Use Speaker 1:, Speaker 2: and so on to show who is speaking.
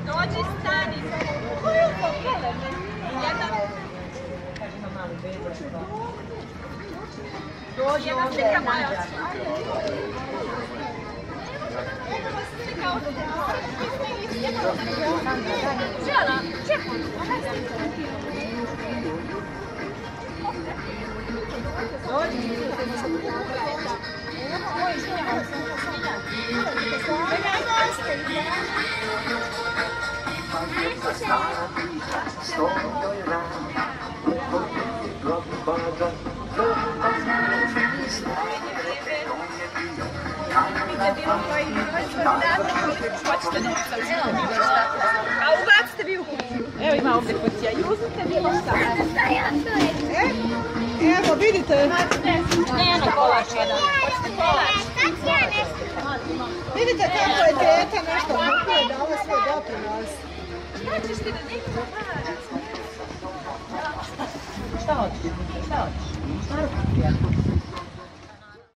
Speaker 1: Dođi, stani. Koliko, kelebe? Jedan. Dođi, jedna slika moja. Žela, čekaj. A ubacite vi u kuću. Evo ima ovdje kuća. I uzmite bilo šta.
Speaker 2: Evo, vidite.
Speaker 1: Ne, kolač jedan.
Speaker 2: Vidite kako je teta nešto kupuje, dala svoj doprinos.
Speaker 1: Šta ćeš ti da nekako parac?
Speaker 3: Šta hoćeš? Šta hoćeš?